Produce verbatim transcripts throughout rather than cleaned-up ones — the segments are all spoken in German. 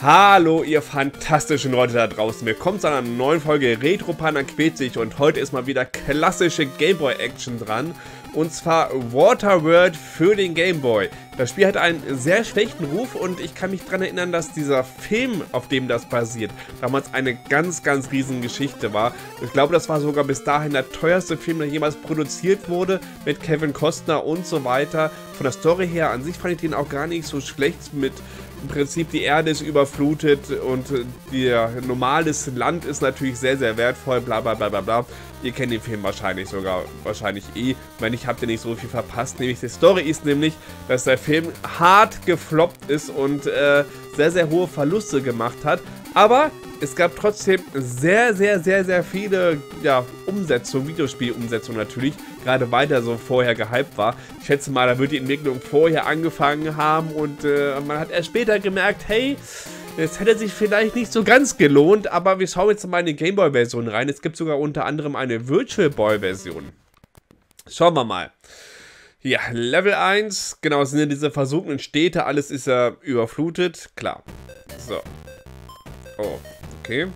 Hallo ihr fantastischen Leute da draußen, willkommen zu einer neuen Folge Retro Panda quält sich und heute ist mal wieder klassische Gameboy Action dran und zwar Waterworld für den Gameboy. Das Spiel hat einen sehr schlechten Ruf und ich kann mich daran erinnern, dass dieser Film, auf dem das basiert, damals eine ganz, ganz riesen Geschichte war. Ich glaube, das war sogar bis dahin der teuerste Film, der jemals produziert wurde, mit Kevin Costner und so weiter. Von der Story her an sich fand ich den auch gar nicht so schlecht mit... Im Prinzip die Erde ist überflutet und ihr normales Land ist natürlich sehr, sehr wertvoll, bla bla bla bla bla. Ihr kennt den Film wahrscheinlich sogar, wahrscheinlich eh. Wenn nicht, habt ihr nicht so viel verpasst. Nämlich die Story ist nämlich, dass der Film hart gefloppt ist und äh, sehr, sehr hohe Verluste gemacht hat. Aber es gab trotzdem sehr, sehr, sehr, sehr viele ja, Umsetzungen, Videospielumsetzungen natürlich, gerade weil der so vorher gehypt war. Ich schätze mal, da wird die Entwicklung vorher angefangen haben und äh, man hat erst später gemerkt, hey, es hätte sich vielleicht nicht so ganz gelohnt, aber wir schauen jetzt mal in die Gameboy-Version rein. Es gibt sogar unter anderem eine Virtual Boy-Version. Schauen wir mal. Ja, Level eins, genau, es sind ja diese versunkenen Städte, alles ist ja überflutet, klar. So. Oh, okay.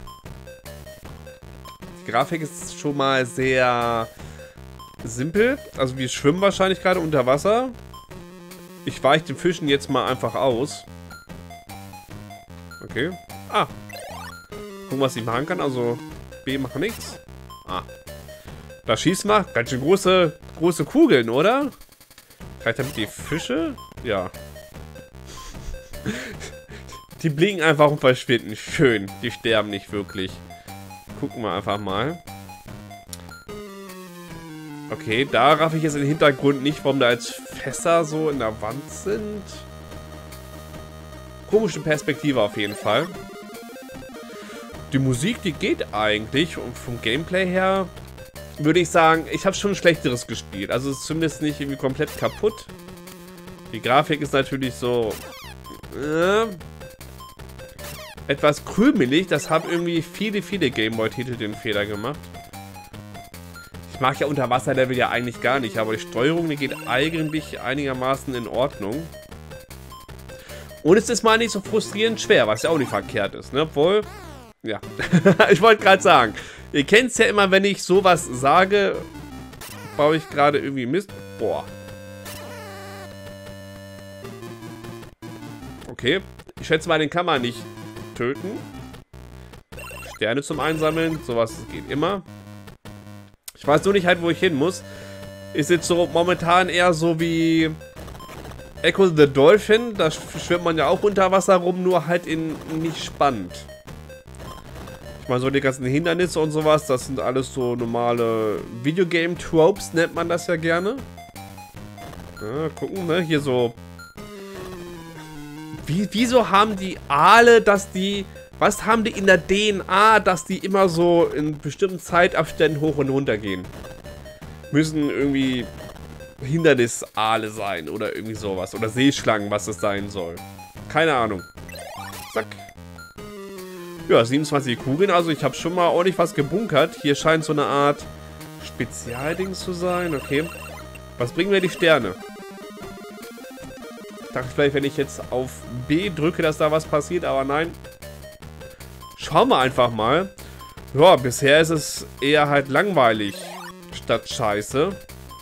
Die Grafik ist schon mal sehr simpel. Also wir schwimmen wahrscheinlich gerade unter Wasser. Ich weiche den Fischen jetzt mal einfach aus. Okay. Ah. Gucken, was ich machen kann. Also B macht nichts. Ah. Da schießt man. Ganz schön große, große Kugeln, oder? Reicht damit die Fische? Ja. Die blinken einfach und verschwinden. Schön. Die sterben nicht wirklich. Gucken wir einfach mal. Okay, da raff ich jetzt im Hintergrund nicht, warum da jetzt Fässer so in der Wand sind. Komische Perspektive auf jeden Fall. Die Musik, die geht eigentlich. Und vom Gameplay her würde ich sagen, ich habe schon Schlechteres gespielt. Also es ist zumindest nicht irgendwie komplett kaputt. Die Grafik ist natürlich so... Äh, etwas krümelig, das haben irgendwie viele, viele Gameboy-Titel den Fehler gemacht. Ich mag ja Unterwasserlevel ja eigentlich gar nicht, aber die Steuerung, die geht eigentlich einigermaßen in Ordnung. Und es ist mal nicht so frustrierend schwer, was ja auch nicht verkehrt ist, ne? Obwohl, ja, ich wollte gerade sagen, ihr kennt es ja immer, wenn ich sowas sage, baue ich gerade irgendwie Mist. Boah. Okay, ich schätze mal, den kann man nicht töten. Sterne zum Einsammeln, sowas geht immer. Ich weiß nur nicht halt, wo ich hin muss. Ist jetzt so momentan eher so wie Echo the Dolphin. Da schwimmt man ja auch unter Wasser rum, nur halt in nicht spannend. Ich meine, so die ganzen Hindernisse und sowas, das sind alles so normale Videogame-Tropes, nennt man das ja gerne. Ja, gucken, ne? Hier so... Wie, wieso haben die Aale, dass die... Was haben die in der D N A, dass die immer so in bestimmten Zeitabständen hoch und runter gehen? Müssen irgendwie Hindernisaale sein oder irgendwie sowas. Oder Seeschlangen, was es sein soll. Keine Ahnung. Zack. Ja, siebenundzwanzig Kugeln. Also ich habe schon mal ordentlich was gebunkert. Hier scheint so eine Art Spezialding zu sein. Okay. Was bringen mir die Sterne? Ich dachte vielleicht, wenn ich jetzt auf B drücke, dass da was passiert, aber nein. Schauen wir einfach mal. Ja, bisher ist es eher halt langweilig statt scheiße.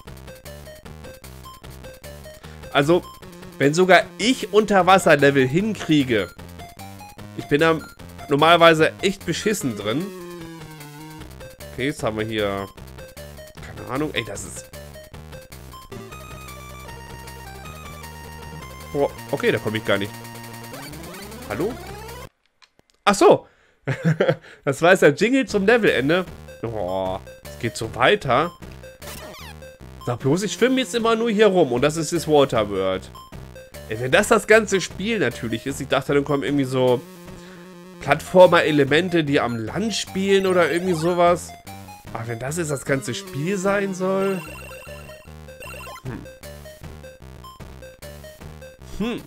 Also, wenn sogar ich Unterwasserlevel hinkriege. Ich bin da normalerweise echt beschissen drin. Okay, jetzt haben wir hier... Keine Ahnung. Ey, das ist... Oh, okay, da komme ich gar nicht. Hallo? Ach so. Das war jetzt der Jingle zum Levelende. Oh, es geht so weiter. Sag bloß, ich schwimme jetzt immer nur hier rum. Und das ist das Waterworld. Ey, wenn das das ganze Spiel natürlich ist. Ich dachte, dann kommen irgendwie so Plattformer-Elemente, die am Land spielen oder irgendwie sowas. Aber wenn das jetzt das ganze Spiel sein soll... Hm. Hm.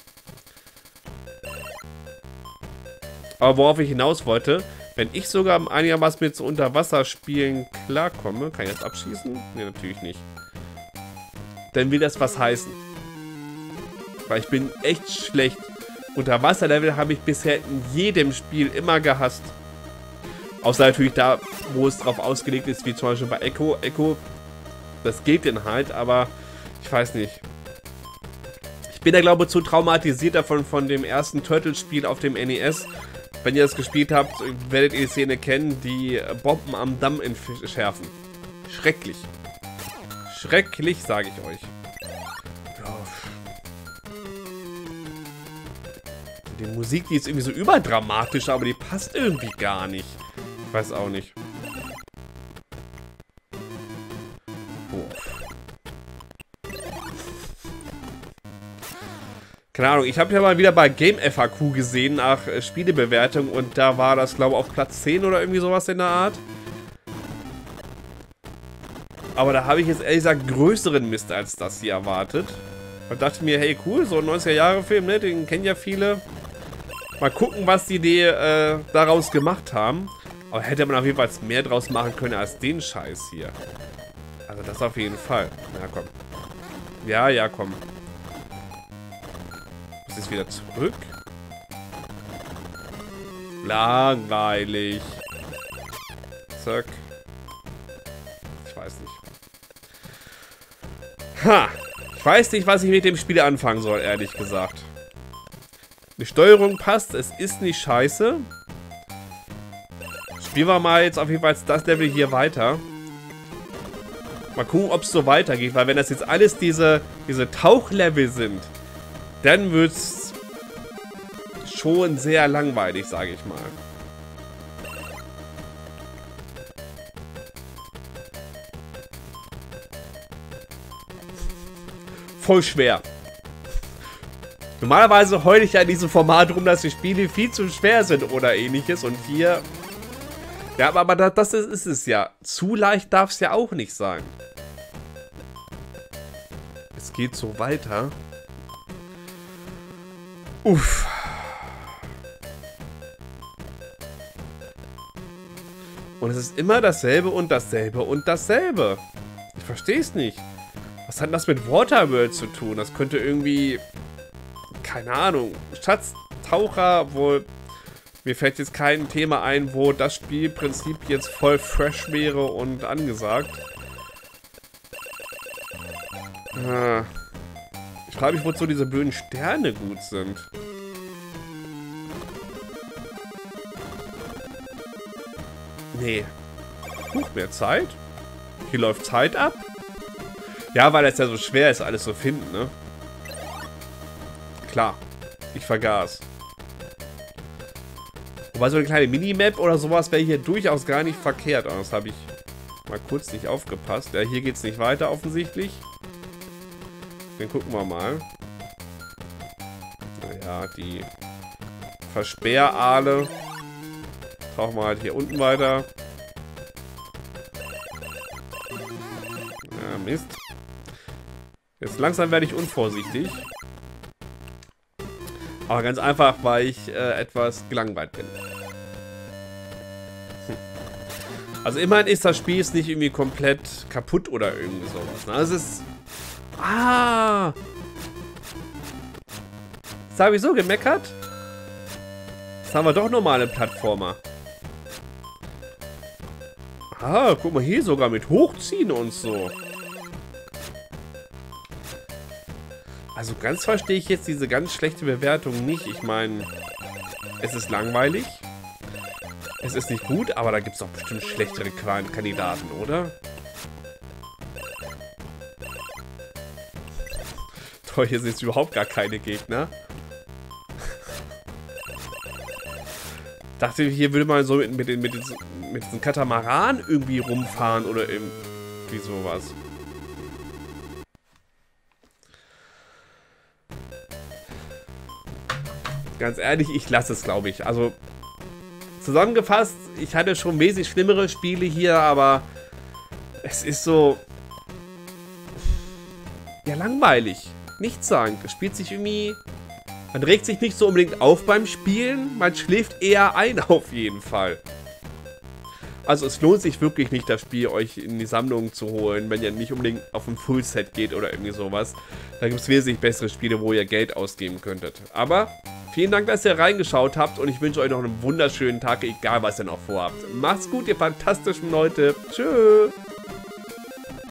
Aber worauf ich hinaus wollte, wenn ich sogar einigermaßen mit so Unterwasserspielen klarkomme, kann ich das abschießen? Ne, natürlich nicht. Dann will das was heißen. Weil ich bin echt schlecht Unterwasserlevel habe ich bisher in jedem Spiel immer gehasst. Außer natürlich da, wo es drauf ausgelegt ist, wie zum Beispiel bei Echo. Echo, das geht denn halt, aber ich weiß nicht. Ich bin da, glaube ich, zu traumatisiert davon von dem ersten Turtles-Spiel auf dem N E S. Wenn ihr das gespielt habt, werdet ihr die Szene kennen, die Bomben am Damm entschärfen. Schrecklich. Schrecklich, sage ich euch. Die Musik, die ist irgendwie so überdramatisch, aber die passt irgendwie gar nicht. Ich weiß auch nicht. Oh. Keine Ahnung, ich habe ja mal wieder bei Game F A Q gesehen nach äh, Spielebewertung und da war das, glaube ich, auf Platz zehn oder irgendwie sowas in der Art. Aber da habe ich jetzt ehrlich gesagt größeren Mist als das hier erwartet. Und dachte mir, hey cool, so ein neunziger-Jahre-Film, ne, den kennen ja viele. Mal gucken, was die die, äh, daraus gemacht haben. Aber hätte man auf jeden Fall mehr draus machen können als den Scheiß hier. Also das auf jeden Fall. Ja, komm. Ja, ja, komm. Muss jetzt wieder zurück. Langweilig. Zack. Ich weiß nicht. Ha! Ich weiß nicht, was ich mit dem Spiel anfangen soll, ehrlich gesagt. Die Steuerung passt, es ist nicht scheiße. Spielen wir mal jetzt auf jeden Fall das Level hier weiter. Mal gucken, ob es so weitergeht, weil wenn das jetzt alles diese, diese Tauchlevel sind, dann wird es schon sehr langweilig, sage ich mal. Voll schwer. Normalerweise heule ich ja in diesem Format rum, dass die Spiele viel zu schwer sind oder ähnliches. Und hier... Ja, aber das, das ist, ist es ja. Zu leicht darf es ja auch nicht sein. Es geht so weiter. Uff. Und es ist immer dasselbe und dasselbe und dasselbe. Ich verstehe es nicht. Was hat das mit Waterworld zu tun? Das könnte irgendwie... Keine Ahnung. Schatztaucher, wohl... Mir fällt jetzt kein Thema ein, wo das Spielprinzip jetzt voll fresh wäre und angesagt. Ah. Ich frage mich, wozu diese blöden Sterne gut sind. Nee. Huch, mehr Zeit? Hier läuft Zeit ab? Ja, weil es ja so schwer ist, alles zu finden, ne? Klar. Ich vergaß. Wobei so eine kleine Minimap oder sowas wäre hier durchaus gar nicht verkehrt. Aber das habe ich mal kurz nicht aufgepasst. Ja, hier geht es nicht weiter offensichtlich. Dann gucken wir mal. Naja, die Versperraale. Tauchen wir halt hier unten weiter. Ja, Mist. Jetzt langsam werde ich unvorsichtig. Aber ganz einfach, weil ich äh, etwas gelangweilt bin. Hm. Also immerhin ist das Spiel jetzt nicht irgendwie komplett kaputt oder irgendwie sowas. Ne? Also es ist... Ah! Jetzt habe ich so gemeckert. Jetzt haben wir doch normale Plattformer. Ah, guck mal hier sogar mit Hochziehen und so. Also ganz verstehe ich jetzt diese ganz schlechte Bewertung nicht. Ich meine, es ist langweilig. Es ist nicht gut, aber da gibt es doch bestimmt schlechtere Kandidaten, oder? Toll, hier sind jetzt überhaupt gar keine Gegner. Dachte, hier würde man so mit, mit, mit, mit diesem Katamaran irgendwie rumfahren oder irgendwie sowas. Ganz ehrlich, ich lasse es, glaube ich. Also, zusammengefasst, ich hatte schon wesentlich schlimmere Spiele hier, aber es ist so... Ja, langweilig. Nichts sagen. Es spielt sich irgendwie... Man regt sich nicht so unbedingt auf beim Spielen, man schläft eher ein auf jeden Fall. Also es lohnt sich wirklich nicht, das Spiel euch in die Sammlung zu holen, wenn ihr nicht unbedingt auf ein Fullset geht oder irgendwie sowas. Da gibt es wesentlich bessere Spiele, wo ihr Geld ausgeben könntet. Aber Vielen Dank, dass ihr reingeschaut habt und ich wünsche euch noch einen wunderschönen Tag, egal was ihr noch vorhabt. Macht's gut, ihr fantastischen Leute. Tschüss.